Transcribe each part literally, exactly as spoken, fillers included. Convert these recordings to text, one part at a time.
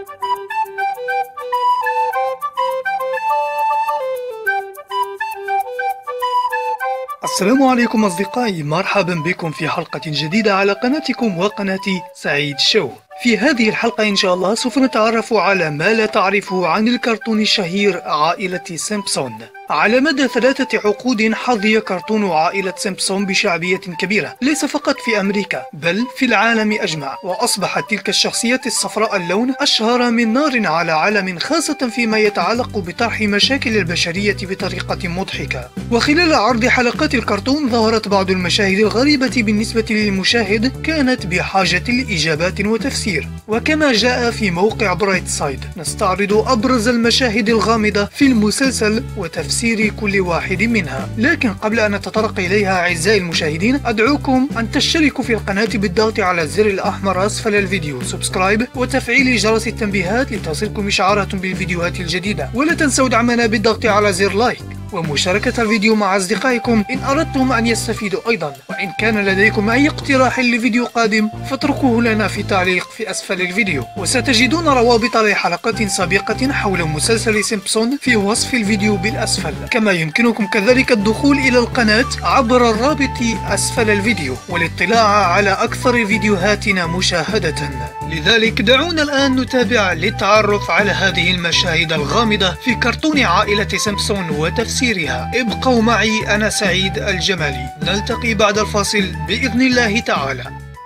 السلام عليكم أصدقائي، مرحبا بكم في حلقة جديدة على قناتكم وقناتي سعيد شو. في هذه الحلقة إن شاء الله سوف نتعرف على ما لا تعرفه عن الكرتون الشهير عائلة سيمبسون. على مدى ثلاثة عقود حظي كرتون عائلة سيمبسون بشعبية كبيرة، ليس فقط في أمريكا بل في العالم أجمع، وأصبحت تلك الشخصيات الصفراء اللون أشهر من نار على علم، خاصة فيما يتعلق بطرح مشاكل البشرية بطريقة مضحكة. وخلال عرض حلقات الكرتون ظهرت بعض المشاهد الغريبة بالنسبة للمشاهد كانت بحاجة لإجابات وتفسير، وكما جاء في موقع برايت سايد نستعرض أبرز المشاهد الغامضة في المسلسل وتفسير تفسير كل واحد منها. لكن قبل أن نتطرق إليها أعزائي المشاهدين، أدعوكم أن تشتركوا في القناة بالضغط على الزر الأحمر أسفل الفيديو سبسكرايب وتفعيل جرس التنبيهات لتصلكم إشعارات بالفيديوهات الجديدة، ولا تنسوا دعمنا بالضغط على زر لايك ومشاركة الفيديو مع أصدقائكم إن أردتم أن يستفيدوا أيضا. وإن كان لديكم أي اقتراح لفيديو قادم فاتركوه لنا في تعليق في أسفل الفيديو، وستجدون روابط لحلقات سابقة حول مسلسل سيمبسون في وصف الفيديو بالأسفل. كما يمكنكم كذلك الدخول إلى القناة عبر الرابط أسفل الفيديو والاطلاع على أكثر فيديوهاتنا مشاهدة. لذلك دعونا الآن نتابع للتعرف على هذه المشاهد الغامضة في كرتون عائلة سيمبسون وتفسيرها. ابقوا معي، أنا سعيد الجمالي، نلتقي بعد الفاصل بإذن الله تعالى.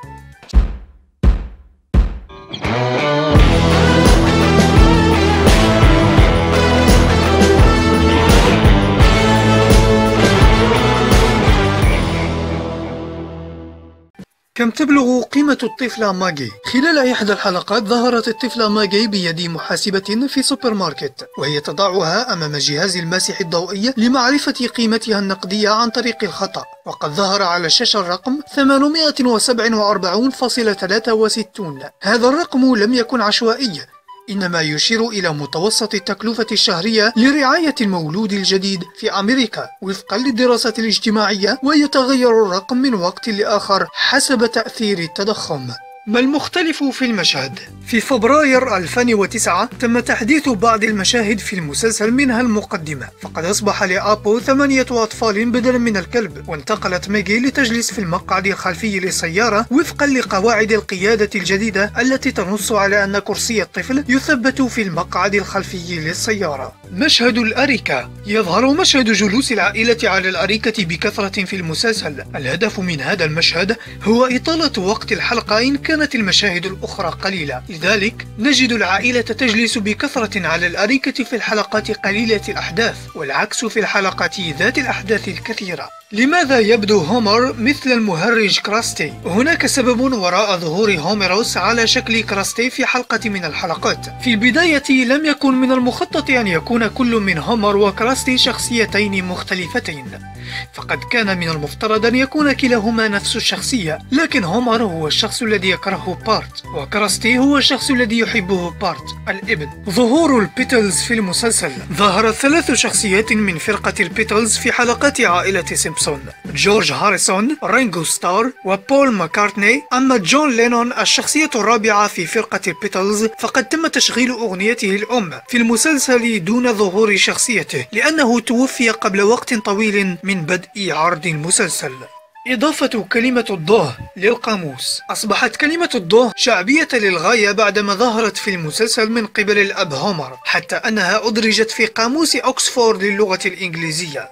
كم تبلغ قيمة الطفلة ماجي؟ خلال إحدى الحلقات ظهرت الطفلة ماجي بيد محاسبة في سوبر ماركت، وهي تضعها أمام جهاز الماسح الضوئي لمعرفة قيمتها النقدية عن طريق الخطأ، وقد ظهر على الشاشة الرقم ثمانمائة وسبعة وأربعين فاصلة ثلاثة وستين. هذا الرقم لم يكن عشوائي، إنما يشير إلى متوسط التكلفة الشهرية لرعاية المولود الجديد في أمريكا وفقا للدراسة الاجتماعية، ويتغير الرقم من وقت لآخر حسب تأثير التضخم. ما المختلف في المشهد؟ في فبراير ألفين وتسعة تم تحديث بعض المشاهد في المسلسل، منها المقدمة، فقد أصبح لآبو ثمانية أطفال بدلا من الكلب، وانتقلت ميجي لتجلس في المقعد الخلفي للسيارة وفقا لقواعد القيادة الجديدة التي تنص على أن كرسي الطفل يثبت في المقعد الخلفي للسيارة. مشهد الأريكة. يظهر مشهد جلوس العائلة على الأريكة بكثرة في المسلسل. الهدف من هذا المشهد هو إطالة وقت الحلقة إن كانت المشاهد الأخرى قليلة، لذلك نجد العائلة تجلس بكثرة على الأريكة في الحلقات قليلة الأحداث، والعكس في الحلقات ذات الأحداث الكثيرة. لماذا يبدو هومر مثل المهرج كراستي؟ هناك سبب وراء ظهور هوميروس على شكل كراستي في حلقة من الحلقات. في البداية لم يكن من المخطط أن يكون كل من هومر وكراستي شخصيتين مختلفتين، فقد كان من المفترض أن يكون كلاهما نفس الشخصية، لكن هومر هو الشخص الذي يكرهه بارت، وكراستي هو الشخص الذي يحبه بارت الابن. ظهور البيتلز في المسلسل. ظهرت ثلاث شخصيات من فرقة البيتلز في حلقات عائلة سيمبسون: جورج هاريسون، رينغو ستار، وبول ماكارتني. أما جون لينون الشخصية الرابعة في فرقة البيتلز فقد تم تشغيل أغنيته الأم في المسلسل دون ظهور شخصيته، لأنه توفي قبل وقت طويل من بدء عرض المسلسل. إضافة كلمة الضه للقاموس. أصبحت كلمة الضه شعبية للغاية بعدما ظهرت في المسلسل من قبل الأب هومر، حتى أنها أدرجت في قاموس أكسفورد للغة الإنجليزية.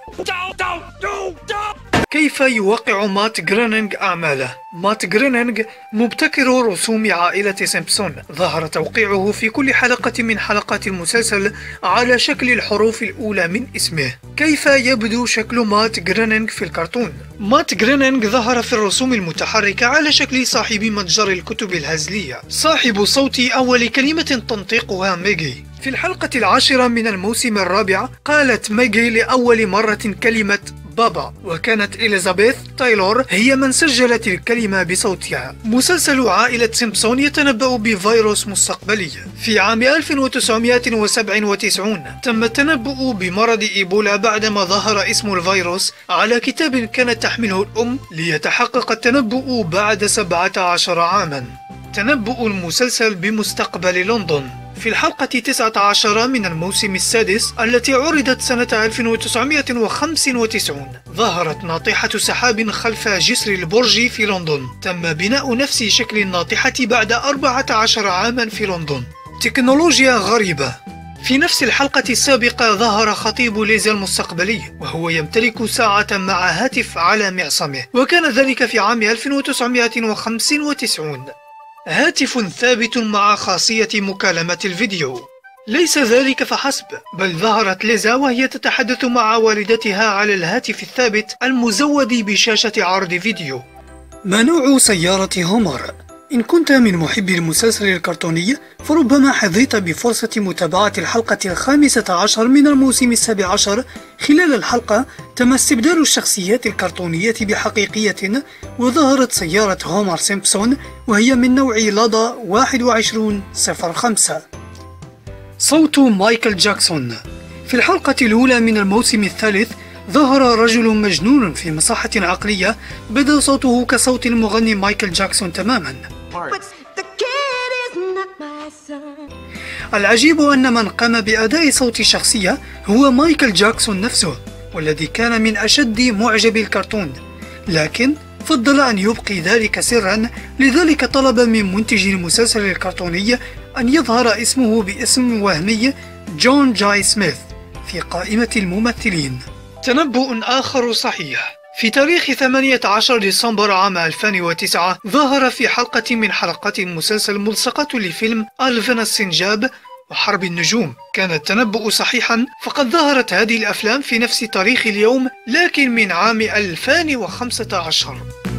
كيف يوقع مات جرينينج أعماله؟ مات جرينينج مبتكر رسوم عائلة سيمبسون، ظهر توقيعه في كل حلقة من حلقات المسلسل على شكل الحروف الأولى من اسمه. كيف يبدو شكل مات جرينينج في الكرتون؟ مات جرينينج ظهر في الرسوم المتحركة على شكل صاحب متجر الكتب الهزلية، صاحب صوت أول كلمة تنطقها ميجي. في الحلقة العاشرة من الموسم الرابع قالت ميجي لأول مرة كلمة بابا، وكانت إليزابيث تايلور هي من سجلت الكلمة بصوتها. مسلسل عائلة سيمبسون يتنبأ بفيروس مستقبلي. في عام ألف وتسعمائة وسبعة وتسعين تم التنبؤ بمرض إيبولا بعدما ظهر اسم الفيروس على كتاب كانت تحمله الأم، ليتحقق التنبؤ بعد سبعة عشر عاما. تنبؤ المسلسل بمستقبل لندن. في الحلقة تسعة عشر من الموسم السادس التي عرضت سنة ألف وتسعمائة وخمسة وتسعين، ظهرت ناطحة سحاب خلف جسر البرج في لندن. تم بناء نفس شكل الناطحة بعد أربعة عشر عاما في لندن. تكنولوجيا غريبة. في نفس الحلقة السابقة ظهر خطيب ليزا المستقبلي وهو يمتلك ساعة مع هاتف على معصمه، وكان ذلك في عام ألف وتسعمائة وخمسة وتسعين. هاتف ثابت مع خاصية مكالمة الفيديو. ليس ذلك فحسب، بل ظهرت ليزا وهي تتحدث مع والدتها على الهاتف الثابت المزود بشاشة عرض فيديو. ما نوع سيارة هومر؟ إن كنت من محبي المسلسل الكرتوني فربما حظيت بفرصة متابعة الحلقة الخامسة عشر من الموسم السابع عشر. خلال الحلقة تم استبدال الشخصيات الكرتونية بحقيقية، وظهرت سيارة هومر سيمبسون وهي من نوع لادا واحد وعشرين صفر خمسة. صوت مايكل جاكسون. في الحلقة الأولى من الموسم الثالث ظهر رجل مجنون في مصحة عقلية بدا صوته كصوت المغني مايكل جاكسون تماما. العجيب أن من قام بأداء صوت الشخصية هو مايكل جاكسون نفسه، والذي كان من أشد معجبي الكرتون، لكن فضل أن يبقي ذلك سرا. لذلك طلب من منتج المسلسل الكرتوني أن يظهر اسمه باسم وهمي جون جاي سميث في قائمة الممثلين. تنبؤ آخر صحيح. في تاريخ ثمانية عشر ديسمبر عام ألفين وتسعة ظهر في حلقة من حلقات المسلسل ملصقة لفيلم ألفين السنجاب وحرب النجوم. كان التنبؤ صحيحا، فقد ظهرت هذه الأفلام في نفس تاريخ اليوم لكن من عام ألفين وخمسة عشر.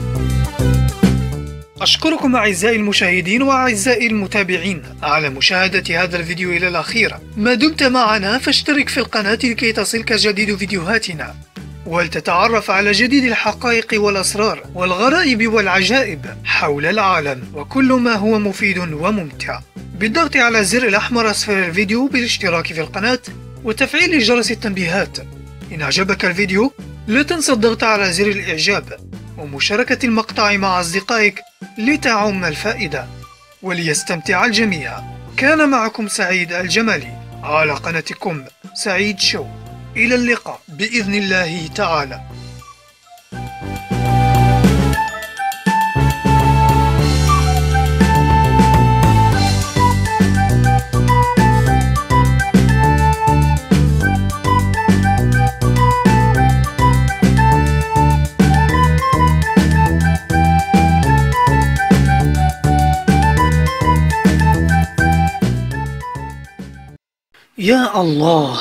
أشكركم أعزائي المشاهدين وأعزائي المتابعين على مشاهدة هذا الفيديو إلى الأخير. ما دمت معنا فاشترك في القناة لكي تصلك جديد فيديوهاتنا، ولتتعرف على جديد الحقائق والأسرار والغرائب والعجائب حول العالم وكل ما هو مفيد وممتع، بالضغط على الزر الأحمر أسفل الفيديو بالاشتراك في القناة وتفعيل جرس التنبيهات. إن أعجبك الفيديو لا تنسى الضغط على زر الإعجاب ومشاركة المقطع مع أصدقائك لتعم الفائدة وليستمتع الجميع. كان معكم سعيد الجمالي على قناتكم سعيد شو. إلى اللقاء بإذن الله تعالى. يا الله،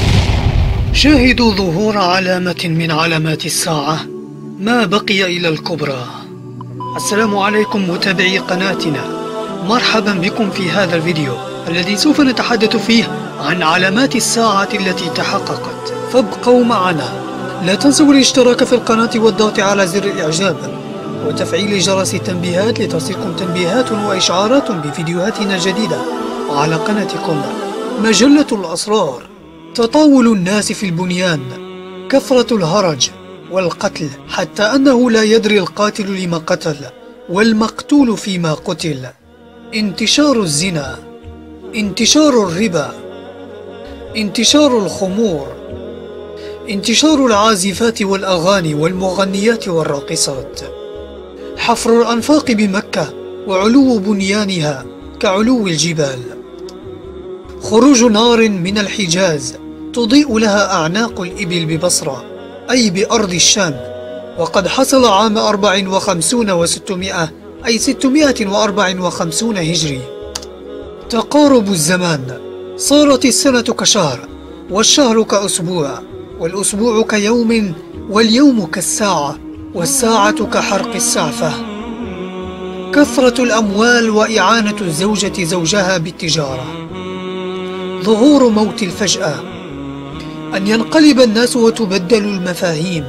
شاهدوا ظهور علامة من علامات الساعة، ما بقي إلى الكبرى. السلام عليكم متابعي قناتنا، مرحبا بكم في هذا الفيديو الذي سوف نتحدث فيه عن علامات الساعة التي تحققت، فابقوا معنا. لا تنسوا الاشتراك في القناة والضغط على زر الإعجاب وتفعيل جرس التنبيهات لتصلكم تنبيهات وإشعارات بفيديوهاتنا الجديدة على قناتكم مجلة الأسرار. تطاول الناس في البنيان، كثرة الهرج والقتل حتى أنه لا يدري القاتل لما قتل والمقتول فيما قتل. انتشار الزنا، انتشار الربا، انتشار الخمور، انتشار العازفات والأغاني والمغنيات والراقصات، حفر الأنفاق بمكة وعلو بنيانها كعلو الجبال، خروج نار من الحجاز تضيء لها أعناق الإبل ببصرة أي بأرض الشام، وقد حصل عام أربع وخمسين وستمائة أي ستمائة وأربع وخمسين هجري. تقارب الزمان، صارت السنة كشهر والشهر كأسبوع والأسبوع كيوم واليوم كالساعة والساعة كحرق السعفة. كثرة الأموال وإعانة الزوجة زوجها بالتجارة. ظهور موت الفجأة، أن ينقلب الناس وتبدل المفاهيم.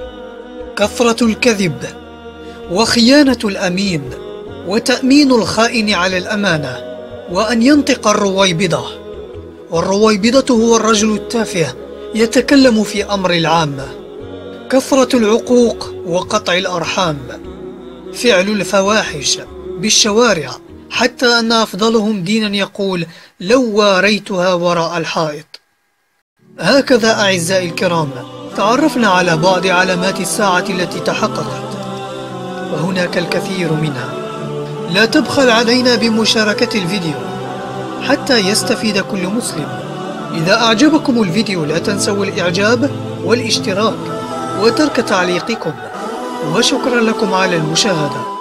كثرة الكذب وخيانة الأمين وتأمين الخائن على الأمانة، وأن ينطق الرويبضة، والرويبضة هو الرجل التافه يتكلم في أمر العامة. كثرة العقوق وقطع الأرحام. فعل الفواحش بالشوارع حتى أن أفضلهم دينا يقول: لو واريتها وراء الحائط. هكذا أعزائي الكرام تعرفنا على بعض علامات الساعة التي تحققت، وهناك الكثير منها. لا تبخل علينا بمشاركة الفيديو حتى يستفيد كل مسلم. إذا أعجبكم الفيديو لا تنسوا الإعجاب والاشتراك وترك تعليقكم، وشكرا لكم على المشاهدة.